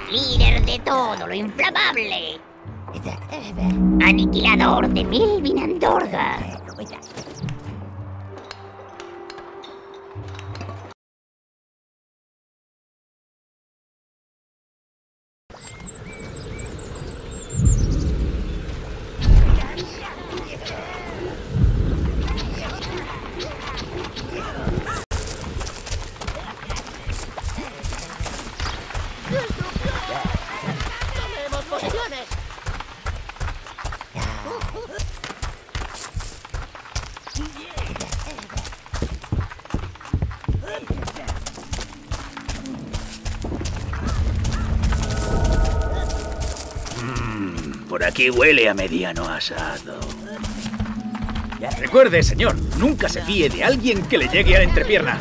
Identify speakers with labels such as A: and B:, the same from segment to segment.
A: líder de todo lo inflamable, aniquilador de Melvin Andorga.
B: Por aquí huele a mediano asado.
C: Recuerde, señor, nunca se fíe de alguien que le llegue a la entrepierna.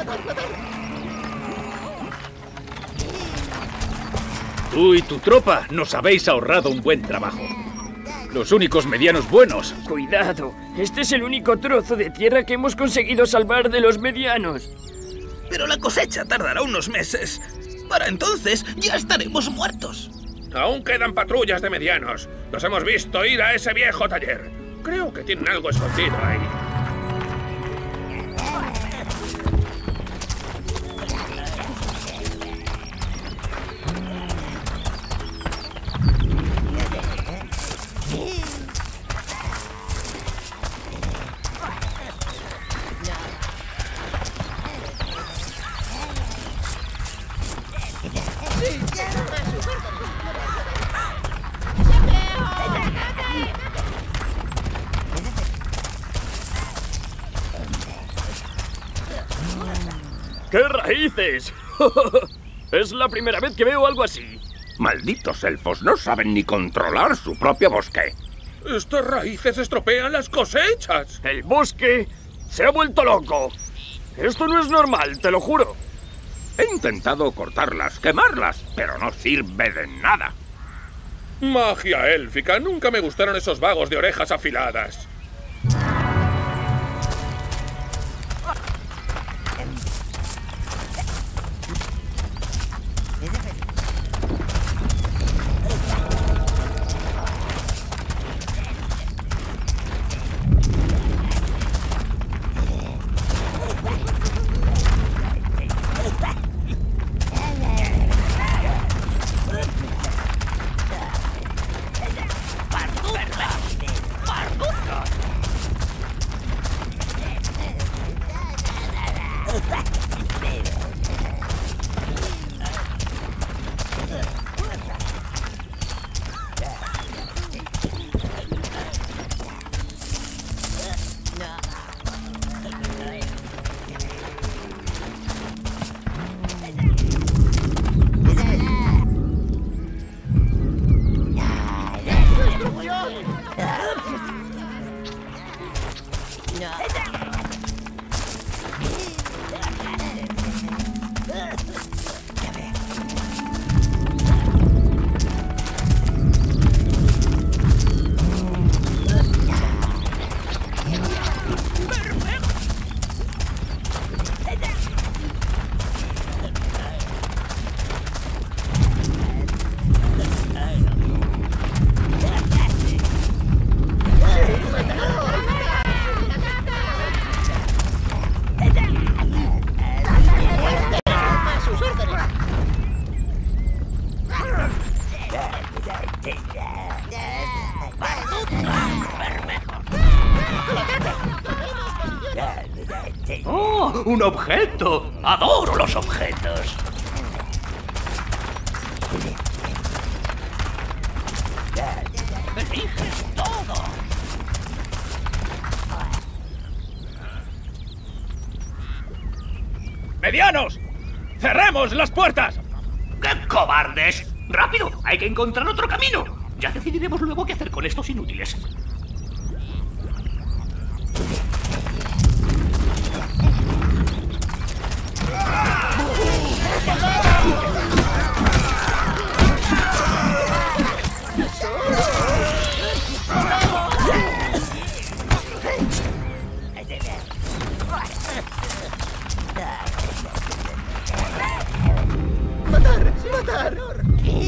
C: Tú y tu tropa nos habéis ahorrado un buen trabajo. Los únicos medianos buenos.
D: Cuidado, este es el único trozo de tierra que hemos conseguido salvar de los medianos.
E: Pero la cosecha tardará unos meses. Para entonces ya estaremos muertos.
F: Aún quedan patrullas de medianos. Los hemos visto ir a ese viejo taller. Creo que tienen algo escondido ahí.
D: ¡Qué raíces! Es la primera vez que veo algo así.
G: Malditos elfos, no saben ni controlar su propio bosque.
F: Estas raíces estropean las cosechas.
D: El bosque se ha vuelto loco. Esto no es normal, te lo juro.
G: He intentado cortarlas, quemarlas, pero no sirve de nada.
F: Magia élfica. Nunca me gustaron esos vagos de orejas afiladas.
B: ¡Oh! ¡Un objeto! ¡Adoro los objetos! ¡Eliges todo!
C: ¡Medianos! ¡Cerremos las puertas!
B: ¡Qué cobardes! ¡Rápido! ¡Hay que encontrar otro camino! Ya decidiremos luego qué hacer con estos inútiles.
E: ¡Matar! ¡Matar!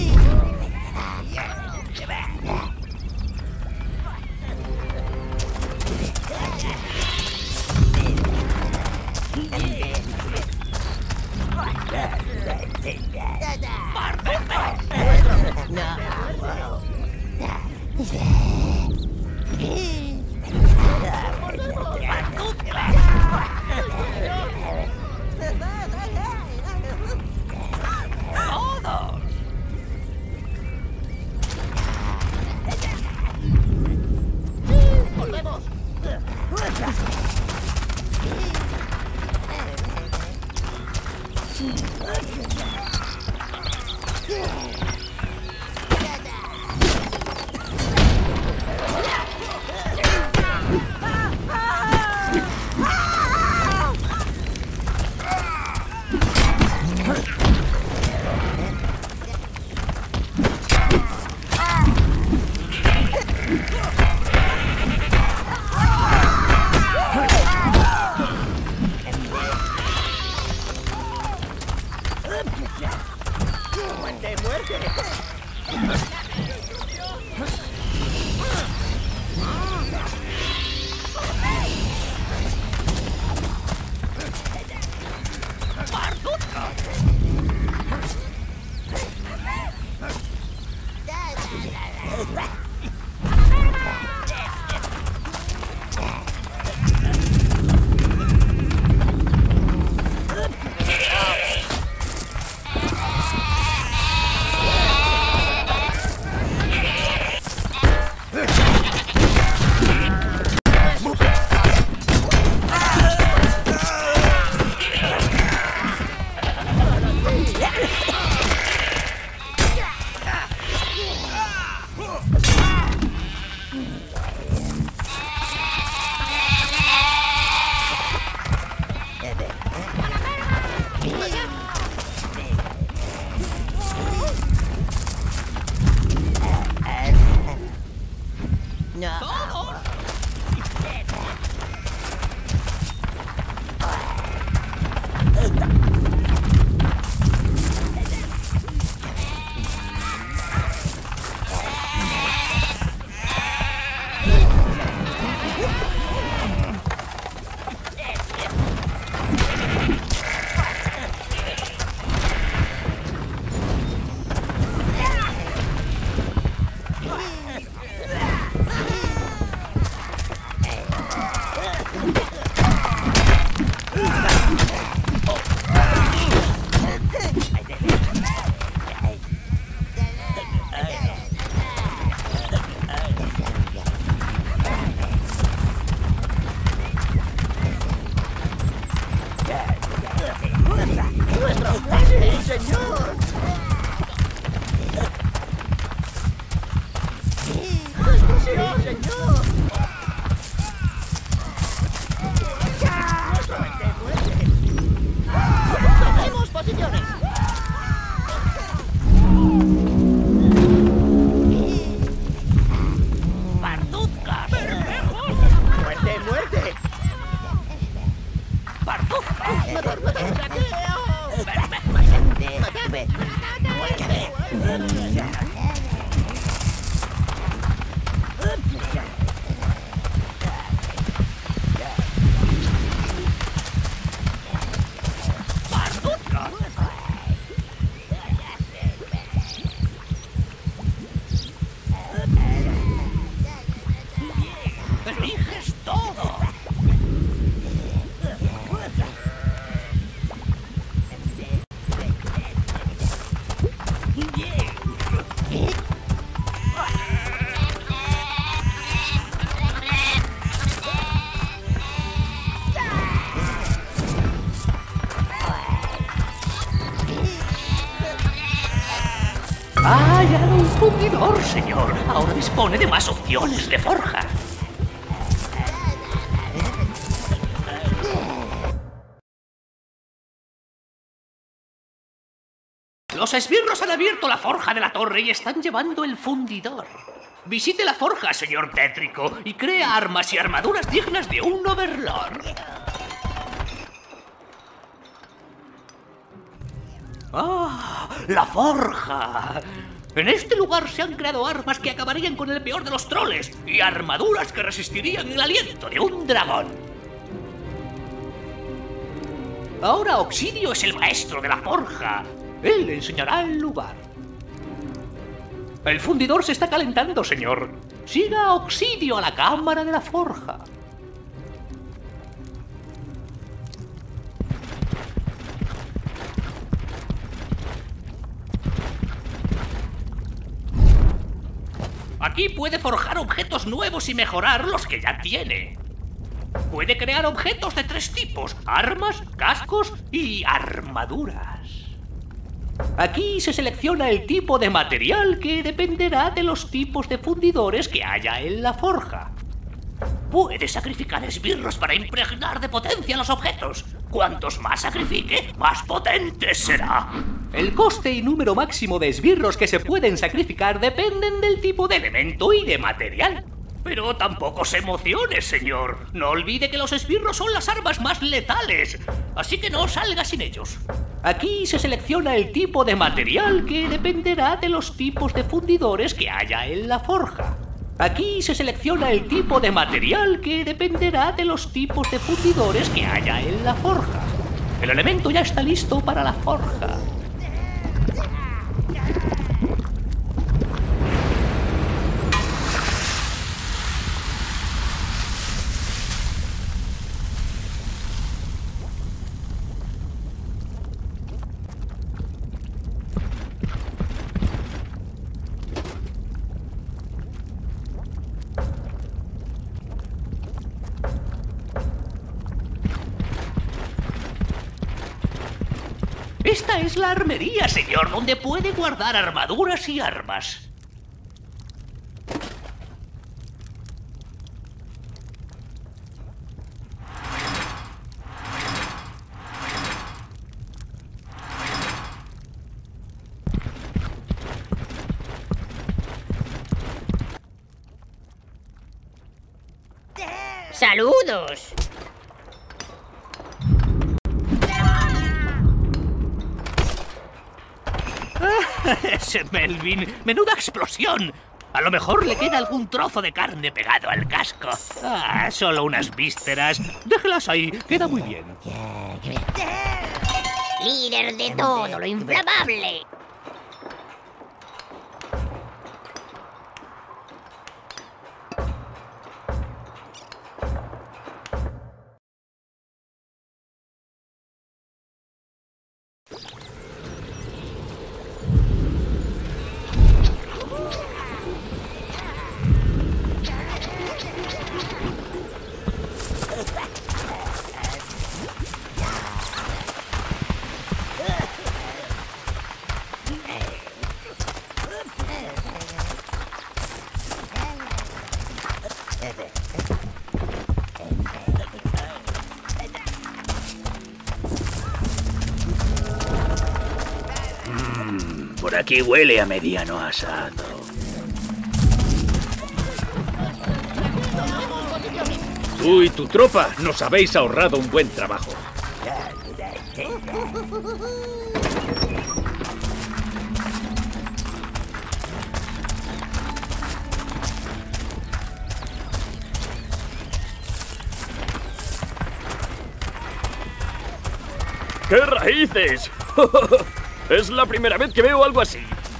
B: ¡Ha hallado un fundidor, señor! Ahora dispone de más opciones de forja. Los esbirros han abierto la forja de la torre y están llevando el fundidor. Visite la forja, señor tétrico, y crea armas y armaduras dignas de un overlord. ¡Ah! ¡La forja! En este lugar se han creado armas que acabarían con el peor de los troles y armaduras que resistirían el aliento de un dragón. Ahora Oxidio es el maestro de la forja. Él le enseñará el lugar. El fundidor se está calentando, señor. Siga a Oxidio a la cámara de la forja. Aquí puede forjar objetos nuevos y mejorar los que ya tiene. Puede crear objetos de 3 tipos: armas, cascos y armaduras. Aquí se selecciona el tipo de material que dependerá de los tipos de fundidores que haya en la forja. Puede sacrificar esbirros para impregnar de potencia los objetos. Cuantos más sacrifique, más potente será. El coste y número máximo de esbirros que se pueden sacrificar dependen del tipo de elemento y de material. Pero tampoco se emocione, señor. No olvide que los esbirros son las armas más letales, así que no salga sin ellos. Aquí se selecciona el tipo de material que dependerá de los tipos de fundidores que haya en la forja. Aquí se selecciona el tipo de material que dependerá de los tipos de fundidores que haya en la forja. El elemento ya está listo para la forja. Esta es la armería, señor, donde puede guardar armaduras y armas.
A: ¡Saludos!
B: Ese Melvin, menuda explosión. A lo mejor le queda algún trozo de carne pegado al casco. Ah, solo unas vísceras. Déjelas ahí, queda muy bien.
A: Líder de todo lo inflamable.
C: Por aquí huele a mediano asado. Tú y tu tropa nos habéis ahorrado un buen trabajo.
D: ¡Qué raíces! Es la primera vez que veo algo así.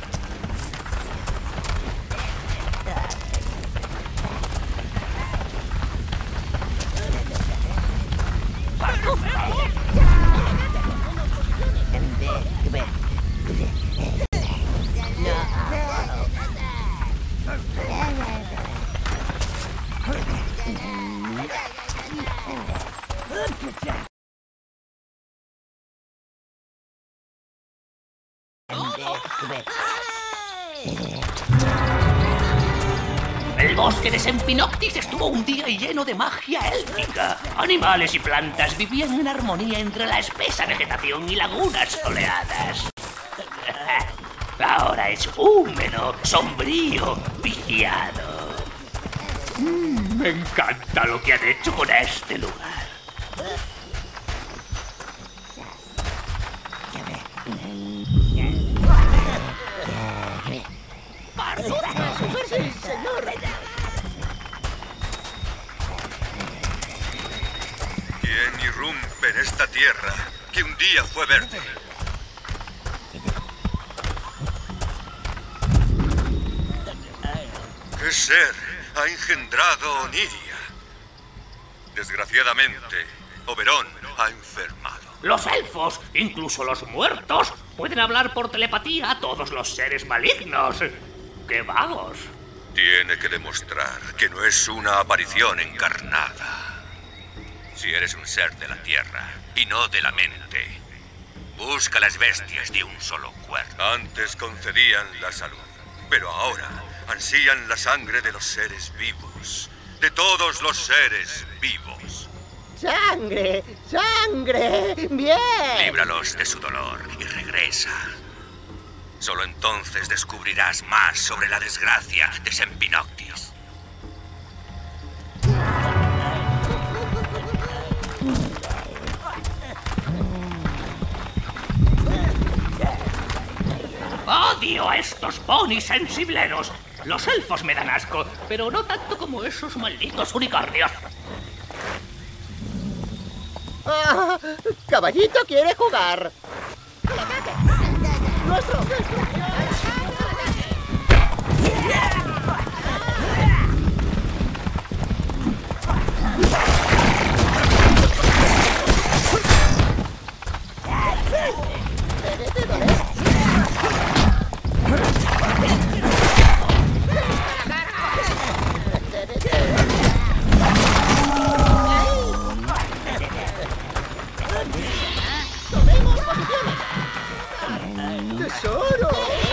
B: El bosque de Sempinoctis estuvo un día lleno de magia élfica. Animales y plantas vivían en armonía entre la espesa vegetación y lagunas soleadas. Ahora es húmedo, sombrío, viciado. Me encanta lo que han hecho con este lugar.
H: ¿Quién irrumpe en esta tierra? que un día fue verde. ¿Qué ser ha engendrado Oniria? Desgraciadamente, Oberon ha enfermado.
B: Los elfos, incluso los muertos, pueden hablar por telepatía a todos los seres malignos. ¡Qué vagos!
H: Tiene que demostrar que no es una aparición encarnada. Si eres un ser de la tierra y no de la mente, busca las bestias de un solo cuerpo. Antes concedían la salud, pero ahora ansían la sangre de los seres vivos. De todos los seres vivos.
I: ¡Sangre! ¡Sangre! ¡Bien!
H: Líbralos de su dolor y regresa. Solo entonces descubrirás más sobre la desgracia de Sempinoctis.
B: ¡Odio a estos ponis sensibleros! Los elfos me dan asco, pero no tanto como esos malditos unicornios.
I: Ah, Caballito quiere jugar. ¡Nuestro! ¡Tesoro!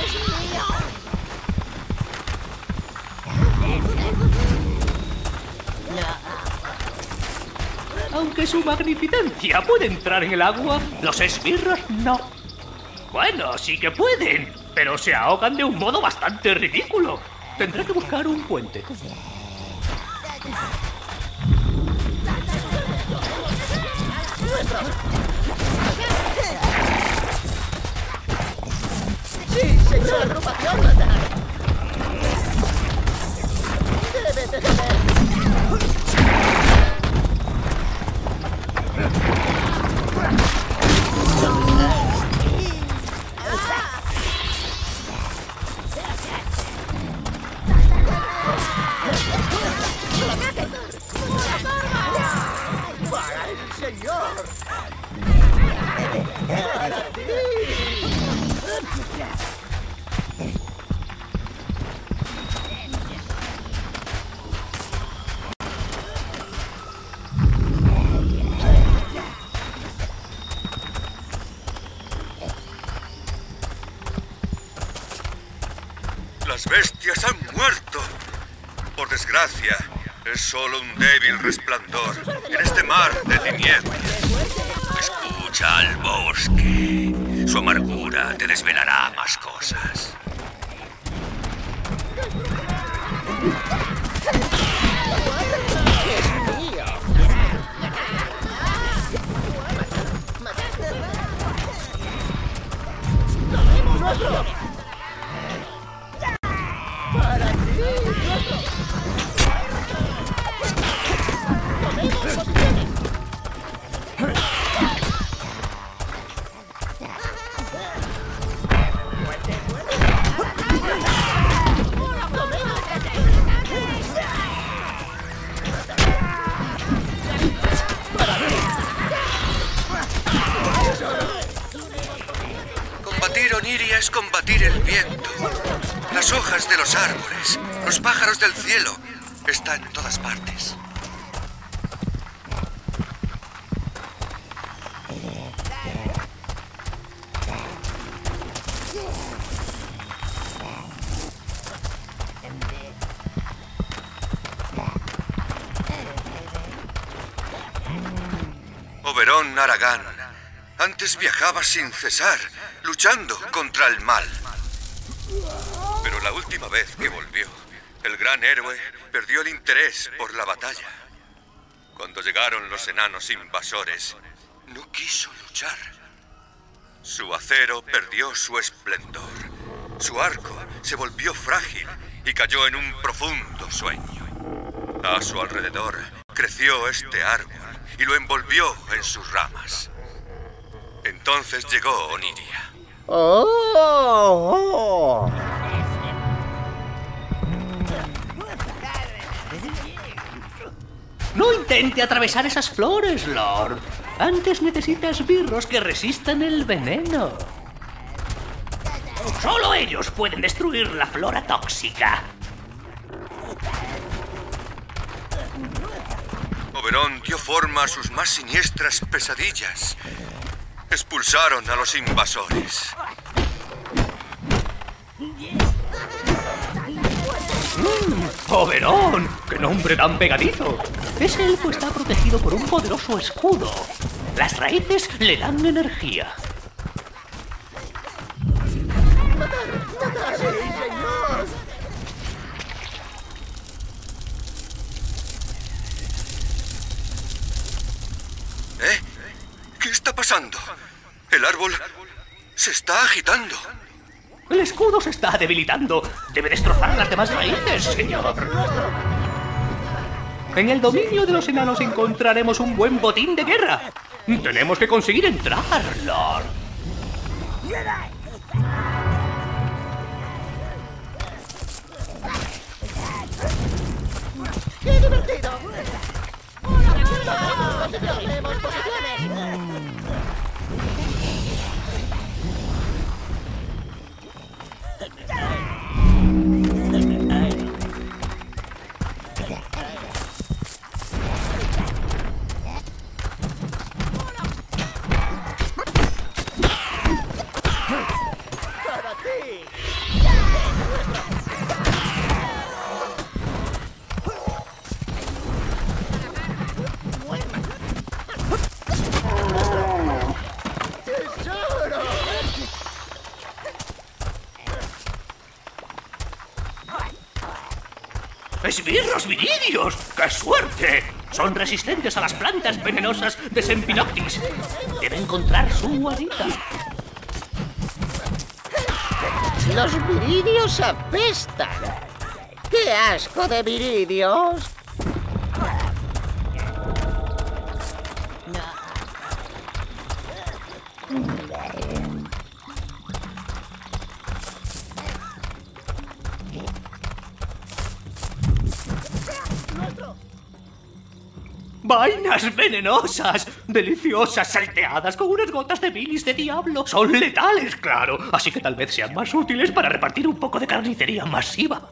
B: Aunque su magnificencia puede entrar en el agua, los esbirros no. Bueno, sí que pueden, pero se ahogan de un modo bastante ridículo. Tendré que buscar un puente.
I: ¡Sí, señor! ¡Agrupación! ¡Debe de saber! ¡Para el señor! ¡Para ti!
H: Las bestias han muerto. Por desgracia, es solo un débil resplandor en este mar de tinieblas. Escucha al bosque. Su amargura te desvelará más cosas. Combatir Oniria es combatir el viento. Las hojas de los árboles, los pájaros del cielo, están en todas partes. Oberon Aragán antes viajaba sin cesar, luchando contra el mal. Pero la última vez que volvió, el gran héroe perdió el interés por la batalla. Cuando llegaron los enanos invasores, no quiso luchar. Su acero perdió su esplendor. Su arco se volvió frágil y cayó en un profundo sueño. A su alrededor creció este árbol y lo envolvió en sus ramas. Entonces llegó Oniria.
I: ¡Oh!
B: No intente atravesar esas flores, Lord. Antes necesita esbirros que resistan el veneno. Solo ellos pueden destruir la flora tóxica.
H: Oberón dio forma a sus más siniestras pesadillas. Expulsaron a los invasores.
B: ¡Oberón! ¡Qué nombre tan pegadizo! Ese elfo está protegido por un poderoso escudo. Las raíces le dan energía.
I: ¡Sí, señor!
H: ¿Qué está pasando? El árbol se está agitando.
B: El escudo se está debilitando. Debe destrozar las demás raíces, señor. En el dominio de los enanos encontraremos un buen botín de guerra. Tenemos que conseguir entrar, Lord.
I: ¡Qué divertido! ¡Posiciones! ¡Posiciones! ¡Para ti! ¡Tesoro!
B: ¡Esbirros viridios! ¡Qué suerte! Son resistentes a las plantas venenosas de Sempinoctis. Debe encontrar su guarida.
I: ¡Los viridios apestan! ¡Qué asco de viridios!
B: ¡Vainas venenosas! ¡Deliciosas salteadas con unas gotas de bilis de diablo! Son letales, claro. Así que tal vez sean más útiles para repartir un poco de carnicería masiva.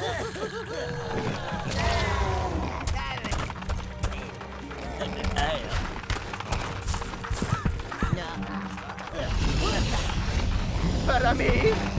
I: ¿Para mí?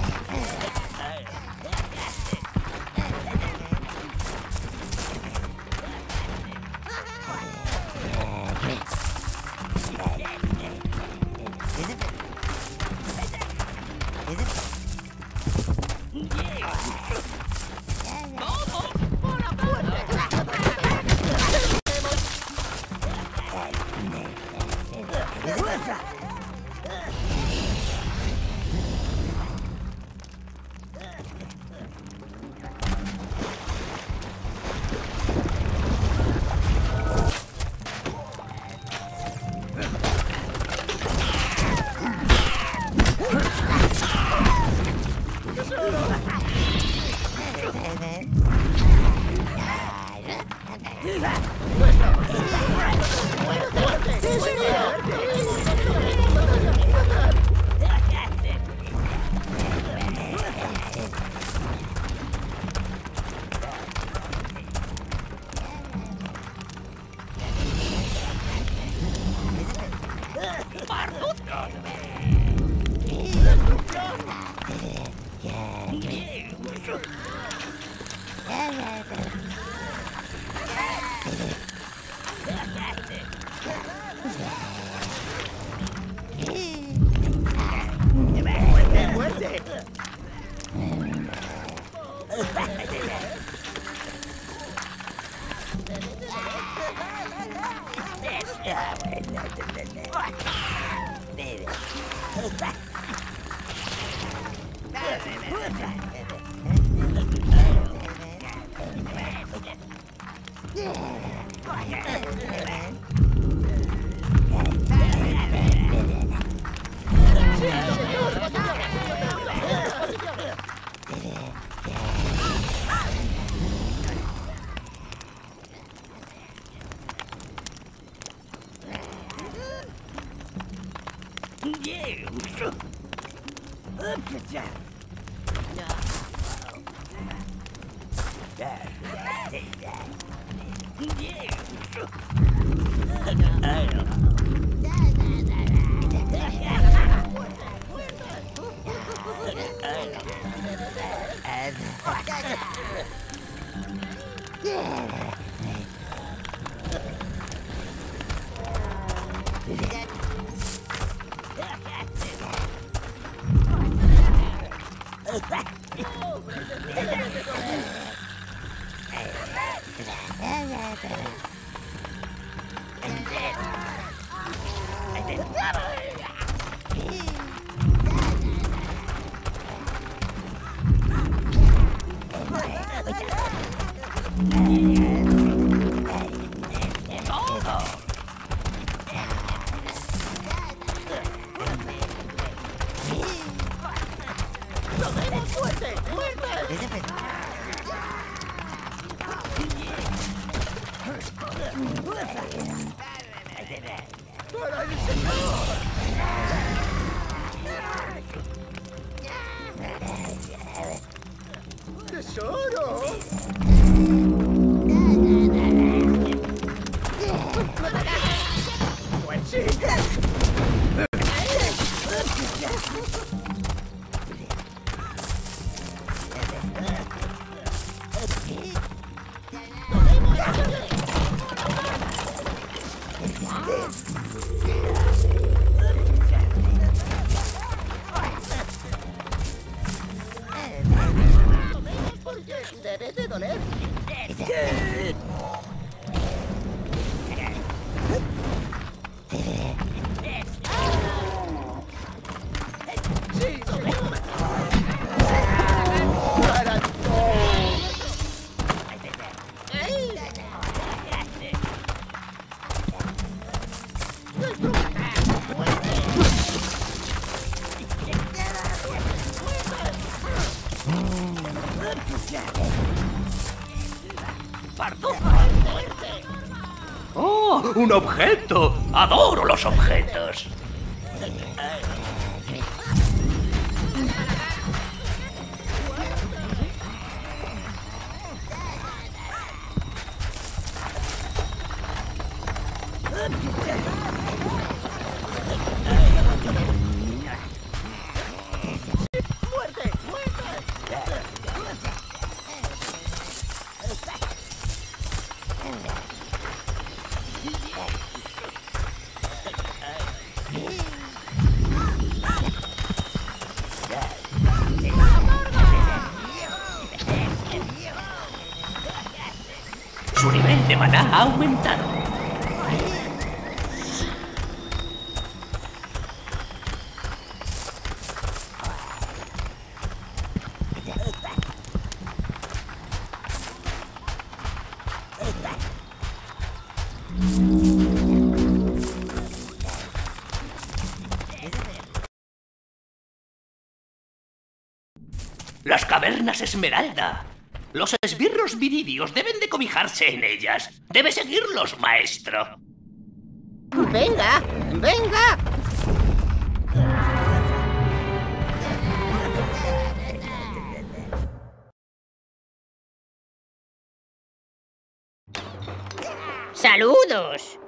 B: ¡Oh! ¡Un objeto! ¡Adoro los objetos! Su nivel de maná ha aumentado. Las cavernas Esmeralda. Los esbirros viridios deben de cobijarse en ellas. Debe seguirlos, maestro.
I: ¡Venga! ¡Venga!
A: ¡Saludos!